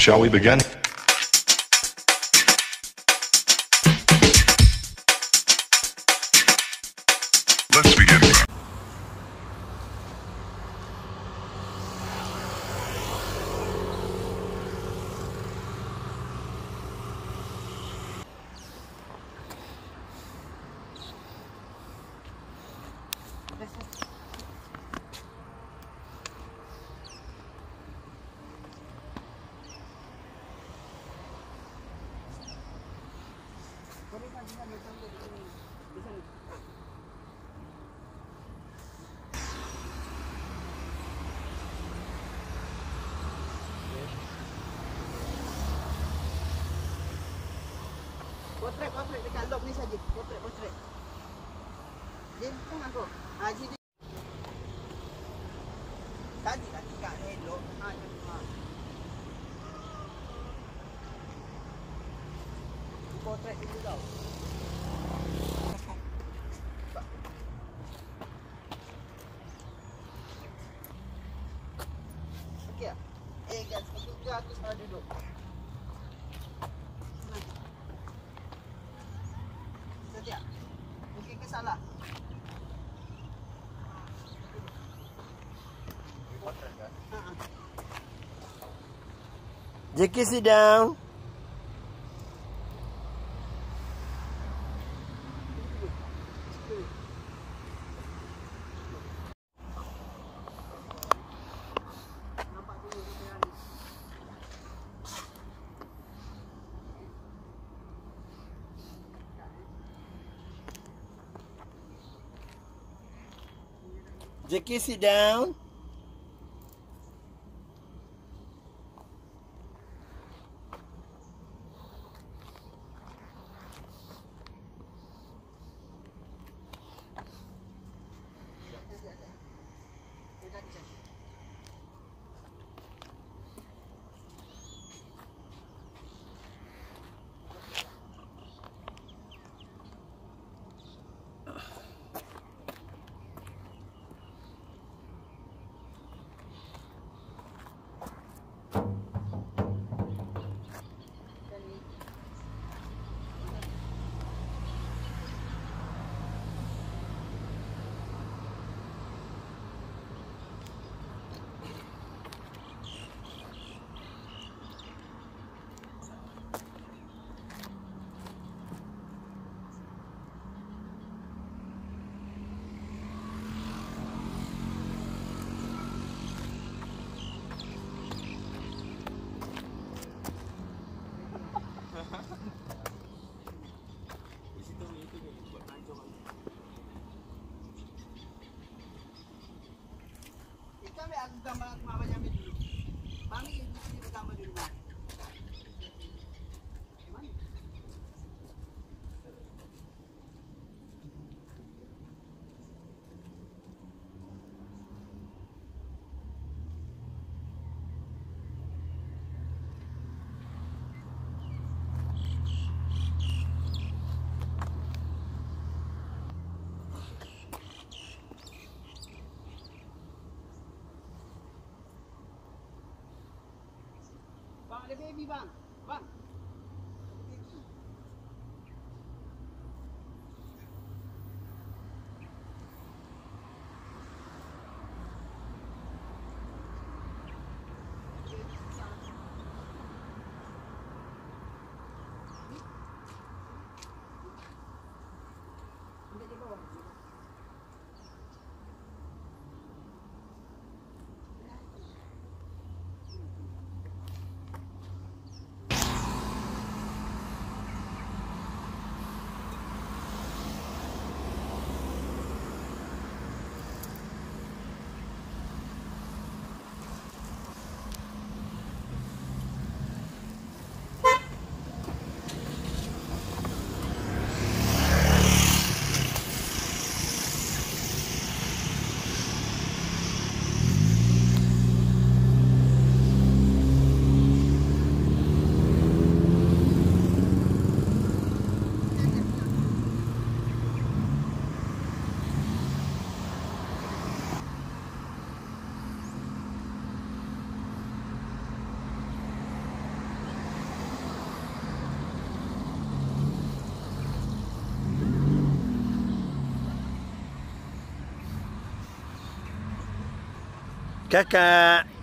Shall we begin? Let's begin. Potret dekat lock ni saja. Potret. Jin, tengok aku. Sini. Tadi kat hello. Potret dulu tau. Okey tak? Guys, aku salah duduk. Setia. Mungkin ke salah? Jackie, sit down. Jackie, sit down. Aku gambar mak abang ambil dulu. Mami mesti bergambar di rumah. Mana? Bang, ada baby bang. Bang. Kakak.